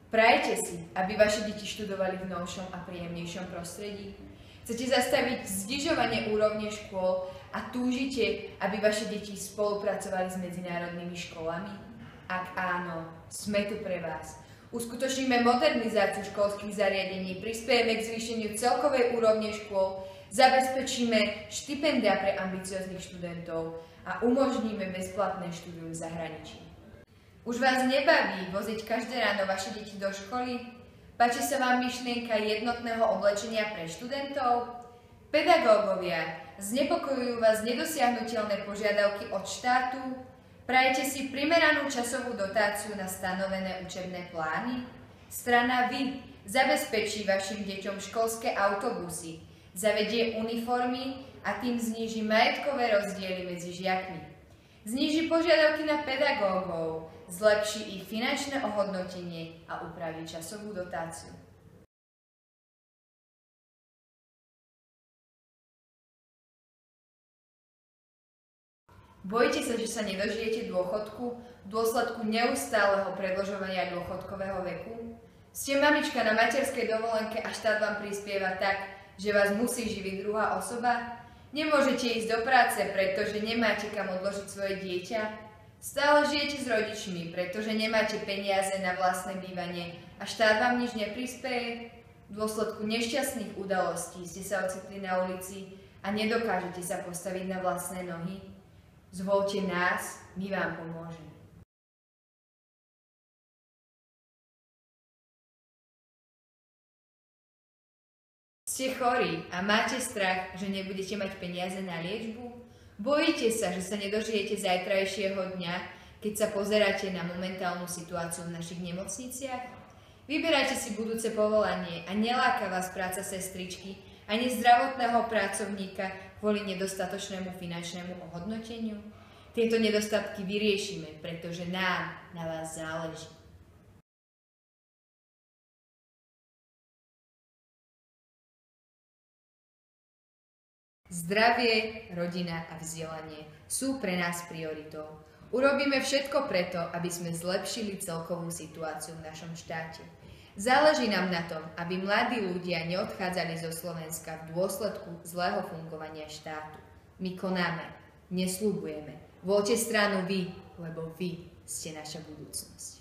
Prajete si, aby vaše deti študovali v novšom a príjemnejšom prostredí? Chcete zastaviť znižovanie úrovne škôl a túžite, aby vaše deti spolupracovali s medzinárodnými školami? Ak áno, sme tu pre vás. Uskutočníme modernizáciu školských zariadení, prispiejeme k zvýšeniu celkovej úrovne škôl, zabezpečíme štipendia pre ambicióznych študentov a umožníme bezplatné štúdium v zahraničí. Už vás nebaví voziť každé ráno vaše deti do školy? Páči sa vám myšlienka jednotného oblečenia pre študentov? Pedagógovia, znepokojujú vás nedosiahnuteľné požiadavky od štátu? Prajete si primeranú časovú dotáciu na stanovené učebné plány? Strana Vy zabezpečí vašim deťom školské autobusy, zavedie uniformy a tým zníži majetkové rozdiely medzi žiakmi. Zníži požiadavky na pedagógov, zlepší ich finančné ohodnotenie a upraví časovú dotáciu. Bojíte sa, že sa nedožijete dôchodku v dôsledku neustáleho predĺžovania dôchodkového veku? Ste mamička na materskej dovolenke a štát vám prispieva tak, že vás musí živiť druhá osoba? Nemôžete ísť do práce, pretože nemáte kam odložiť svoje dieťa? Stále žijete s rodičmi, pretože nemáte peniaze na vlastné bývanie a štát vám nič neprispieje? V dôsledku nešťastných udalostí ste sa ocitli na ulici a nedokážete sa postaviť na vlastné nohy? Zvoľte nás, my vám pomôžeme. Ste chorí a máte strach, že nebudete mať peniaze na liečbu? Bojíte sa, že sa nedožijete zajtrajšieho dňa, keď sa pozeráte na momentálnu situáciu v našich nemocniciach? Vyberajte si budúce povolanie a neláka vás práca sestričky ani zdravotného pracovníka kvôli nedostatočnému finančnému ohodnoteniu? Tieto nedostatky vyriešime, pretože nám na vás záleží. Zdravie, rodina a vzdelanie sú pre nás prioritou. Urobíme všetko preto, aby sme zlepšili celkovú situáciu v našom štáte. Záleží nám na tom, aby mladí ľudia neodchádzali zo Slovenska v dôsledku zlého fungovania štátu. My konáme, nesľubujeme. Voľte stranu Vy, lebo vy ste naša budúcnosť.